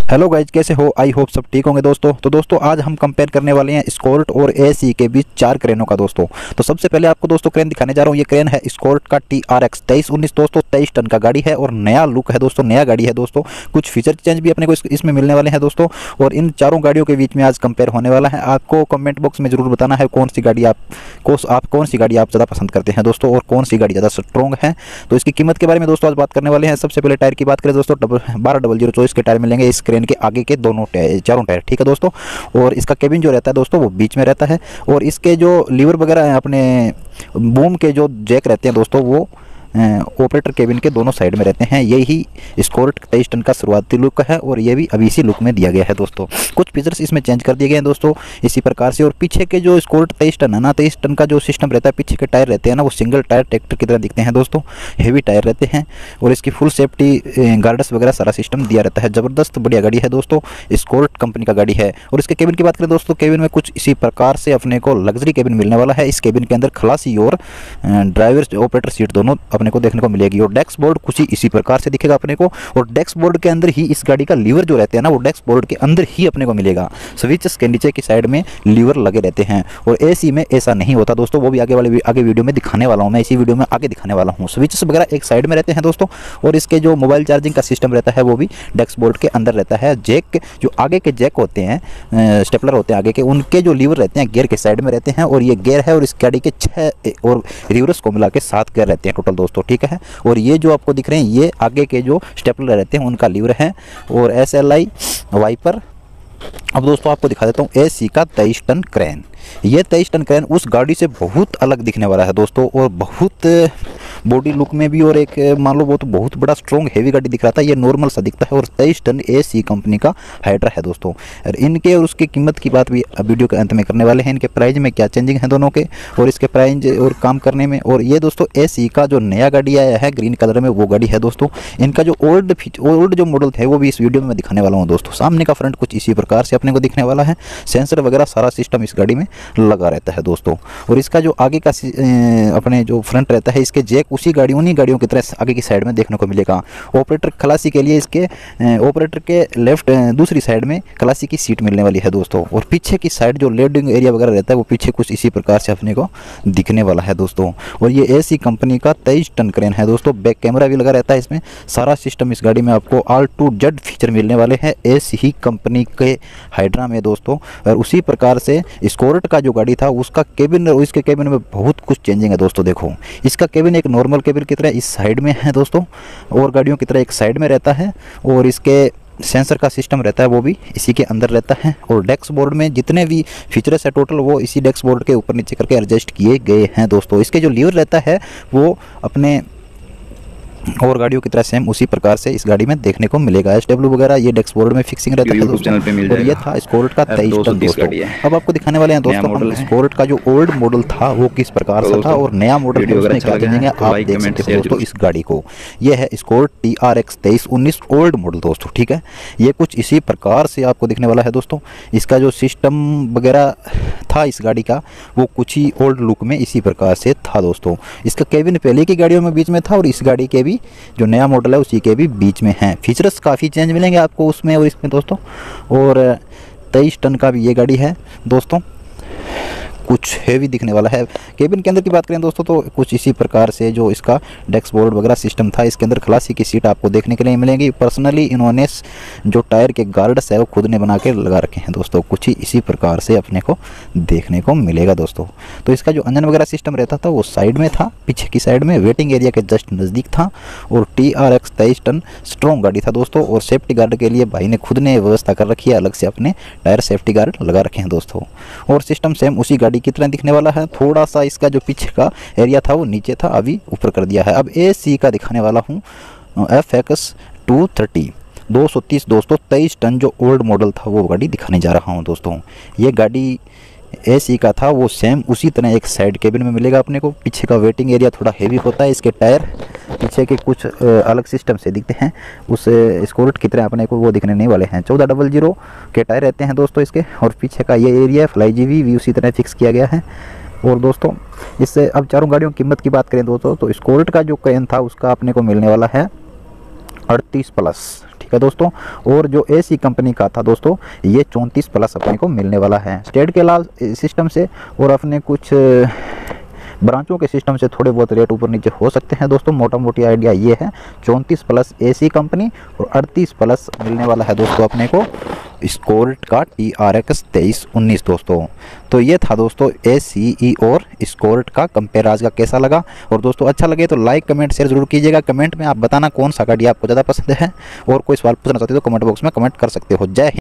Hello guys, कैसे हो? I hope सब ठीक होंगे दोस्तों। तो दोस्तों आज हम कंपेयर करने वाले हैं स्कॉर्ट और एसी के बीच 4 क्रेनों का दोस्तों। तो सबसे पहले आपको दोस्तों क्रेन दिखाने जा रहा हूँ। ये क्रेन है स्कॉर्ट का TRX 2319 दोस्तों। 23 टन का गाड़ी है और नया लुक है दोस्तों, नया गाड़ी है दोस्तों। कुछ फीचर चेंज भी अपने को इसमें मिलने वाले हैं दोस्तों। और इन चारों गाड़ियों के बीच में आज कंपेयर होने वाला है। आपको कमेंट बॉक्स में जरूर बताना है कौन सी गाड़ी आप ज़्यादा पसंद करते हैं दोस्तों, और कौन सी गाड़ी ज़्यादा स्ट्रॉन्ग है। तो इसकी कीमत के बारे में दोस्तों आज बात करने वाले हैं। सबसे पहले टायर की बात करें दोस्तों, 1200 के टायर मिलेंगे इस क्रेन के आगे के चारों टायर, ठीक है दोस्तों। और इसका केबिन जो रहता है दोस्तों वो बीच में रहता है। और इसके जो लीवर वगैरह हैं, अपने बूम के जो जैक रहते हैं दोस्तों, वो ऑपरेटर केबिन के दोनों साइड में रहते हैं। यही स्कॉर्ट 23 टन का शुरुआती लुक है और ये भी अभी इसी लुक में दिया गया है दोस्तों। कुछ फीचर्स इसमें चेंज कर दिए गए हैं दोस्तों इसी प्रकार से। और पीछे के जो स्कॉर्ट 23 टन है ना, 23 टन का जो सिस्टम रहता है, पीछे के टायर रहते हैं ना, वो सिंगल टायर ट्रैक्टर की तरह दिखते हैं दोस्तों, हेवी टायर रहते हैं। और इसकी फुल सेफ्टी गार्ड्स वगैरह सारा सिस्टम दिया रहता है। ज़बरदस्त बढ़िया गाड़ी है दोस्तों, स्कॉर्ट कंपनी का गाड़ी है। और इसके केबिन की बात करें दोस्तों, केबिन में कुछ इसी प्रकार से अपने को लग्जरी केबिन मिलने वाला है। इस केबिन के अंदर खलासी और ड्राइवर ऑपरेटर सीट दोनों अपने को देखने को मिलेगी। और डेस्क बोर्ड कुछ इसी प्रकार से दिखेगा अपने को। और डेस्क बोर्ड के अंदर ही इस गाड़ी का लीवर जो रहते हैं ना, वो डेस्क बोर्ड के अंदर ही अपने को मिलेगा। स्विचेस के नीचे की साइड में लीवर लगे रहते हैं। और एसी में ऐसा नहीं होता दोस्तों, वो भी आगे वीडियो में दिखाने वाला हूँ। मैं इसी वीडियो में आगे दिखाने वाला हूँ। स्विचेस वगैरह एक साइड में रहते हैं दोस्तों। और इसके जो मोबाइल चार्जिंग का सिस्टम रहता है वो भी डेस्क बोर्ड के अंदर रहता है। जैक जो आगे के जैक होते हैं, स्टेपलर होते हैं आगे के, उनके जो लीवर रहते हैं गियर के साइड में रहते हैं। और ये गियर है, और इस गाड़ी के 6 और रिवर्स को मिला के 7 गियर रहते हैं टोटल दोस्तों, ठीक है। और ये जो आपको दिख रहे हैं, ये आगे के जो स्टेपलर रहते हैं उनका लीवर है। और SLI वाइपर। अब दोस्तों आपको दिखा देता हूँ एसी का 23 टन क्रेन। ये 23 टन क्रेन उस गाड़ी से बहुत अलग दिखने वाला है दोस्तों, और बहुत बॉडी लुक में भी। और एक मान लो वो तो बहुत बड़ा स्ट्रॉन्ग हेवी गाड़ी दिख रहा था, ये नॉर्मल सा दिखता है। और 23 टन एसी कंपनी का हाइड्रा है दोस्तों। और इनके और उसकी कीमत की बात भी वीडियो के अंत में करने वाले हैं। इनके प्राइस में क्या चेंजिंग है दोनों के, और इसके प्राइस और काम करने में। और ये दोस्तों एसी का जो नया गाड़ी आया है ग्रीन कलर में, वो गाड़ी है दोस्तों। इनका जो ओल्ड जो मॉडल थे वो भी इस वीडियो में मैं दिखाने वाला हूँ दोस्तों। सामने का फ्रंट कुछ इसी प्रकार से अपने को दिखने वाला है। सेंसर वगैरह सारा सिस्टम इस गाड़ी में लगा रहता है दोस्तों। और इसका जो आगे का अपने जो फ्रंट रहता है, इसके जैक उन्हीं गाड़ियों की तरह आगे की साइड में देखने को मिलेगा। ऑपरेटर खलासी के लिए इसके ऑपरेटर के लेफ्ट दूसरी साइड में खलासी की सीट मिलने वाली है दोस्तों। और पीछे की साइड जो लोडिंग एरिया वगैरह रहता है वो पीछे कुछ इसी प्रकार से अपने को दिखने वाला है दोस्तों। और ये एसी कंपनी का 23 टन क्रेन है दोस्तों। बैक कैमरा भी लगा रहता है इसमें। सारा सिस्टम इस गाड़ी में आपको ऑल टू जेड फीचर मिलने वाले हैं एसी ही कंपनी के हाइड्रा में दोस्तों। और उसी प्रकार से स्कॉर्ट का जो गाड़ी था उसका केबिन और इसके केबिन में बहुत कुछ चेंजिंग है दोस्तों। देखो, इसका केबिन एक नॉर्मल केबिन की तरह इस साइड में है दोस्तों, और गाड़ियों की तरह एक साइड में रहता है। और इसके सेंसर का सिस्टम रहता है वो भी इसी के अंदर रहता है। और डेस्क बोर्ड में जितने भी फीचर्स है टोटल वो इसी डेस्क बोर्ड के ऊपर नीचे करके एडजस्ट किए गए हैं दोस्तों। इसके जो लीवर रहता है वो अपने और गाड़ियों की तरह सेम उसी प्रकार से इस गाड़ी में देखने को मिलेगा। SW वगैरह ये डेस्क बोर्ड में फिक्सिंग रहता है दोस्तों। और ये था स्कॉर्ट का 23 टन दोस्तों। अब आपको दिखाने वाले हैं दोस्तों हम स्कॉर्ट का जो ओल्ड मॉडल था वो किस प्रकार से था, और नया मॉडल उसमें क्या चेंजिंग है आप देख सकते हो दोस्तों इस गाड़ी को। ये है स्कॉर्ट TRX 2319 ओल्ड मॉडल दोस्तों, ठीक है। ये कुछ इसी प्रकार से आपको दिखने वाला है दोस्तों। इसका जो सिस्टम वगैरह था इस गाड़ी का वो कुछ ही ओल्ड लुक में इसी प्रकार से था दोस्तों। इसका केबिन पहले की गाड़ियों में बीच में था, और इस गाड़ी के भी जो नया मॉडल है उसी के भी बीच में है। फीचर्स काफ़ी चेंज मिलेंगे आपको उसमें और इसमें दोस्तों। और 23 टन का भी ये गाड़ी है दोस्तों, कुछ हेवी दिखने वाला है। केबिन के अंदर की बात करें दोस्तों तो कुछ इसी प्रकार से जो इसका डेस्क बोर्ड वगैरह सिस्टम था, इसके अंदर खलासी की सीट आपको देखने के लिए मिलेंगी। पर्सनली इन्होंने जो टायर के गार्ड्स है वो खुद ने बना के लगा रखे हैं दोस्तों। कुछ ही इसी प्रकार से अपने को देखने को मिलेगा दोस्तों। तो इसका जो इंजन वगैरह सिस्टम रहता था वो साइड में था, पीछे की साइड में वेटिंग एरिया के जस्ट नज़दीक था। और TRX 23 टन स्ट्रॉन्ग गाड़ी था दोस्तों। और सेफ्टी गार्ड के लिए भाई ने खुद ने व्यवस्था कर रखी है, अलग से अपने टायर सेफ्टी गार्ड लगा रखे हैं दोस्तों। और सिस्टम सेम उसी गाड़ी की तरह दिखने वाला है। थोड़ा सा इसका जो पीछे का एरिया था वो नीचे था, अभी ऊपर कर दिया है। अब एसी का दिखाने वाला हूँ FX 230 230 दोस्तों। 23 टन जो ओल्ड मॉडल था वो गाड़ी दिखाने जा रहा हूँ दोस्तों। ये गाड़ी एसी का था वो सेम उसी तरह एक साइड केबिन में मिलेगा अपने को। पीछे का वेटिंग एरिया थोड़ा हेवी होता है। इसके टायर पीछे के कुछ अलग सिस्टम से दिखते हैं, उस स्कॉर्ट की तरह अपने को वो दिखने नहीं वाले हैं। 1400 के टायर रहते हैं दोस्तों इसके। और पीछे का ये एरिया फ्लाई जीवी भी उसी तरह फिक्स किया गया है। और दोस्तों इससे अब चारों गाड़ियों की कीमत की बात करें दोस्तों तो स्कॉर्ट का जो क्रेन था उसका अपने को मिलने वाला है 38+। ठीक है दोस्तों। और जो AC कंपनी का था दोस्तों, ये 34 प्लस अपने को मिलने वाला है स्टेट के अलावा सिस्टम से, और अपने कुछ ब्रांचों के सिस्टम से थोड़े बहुत रेट ऊपर नीचे हो सकते हैं दोस्तों। मोटा मोटी आइडिया ये है 34 प्लस AC कंपनी और 38 प्लस मिलने वाला है दोस्तों अपने को स्कोर्ट का TRX 2319 दोस्तों। तो ये था दोस्तों ACE और स्कोर्ट का कंपेयर आज का कैसा लगा। और दोस्तों अच्छा लगे तो लाइक कमेंट शेयर जरूर कीजिएगा। कमेंट में आप बताना कौन सा गाड़ी आपको ज़्यादा पसंद है, और कोई सवाल पूछना चाहते हो तो कमेंट बॉक्स में कमेंट कर सकते हो। जय हिंद।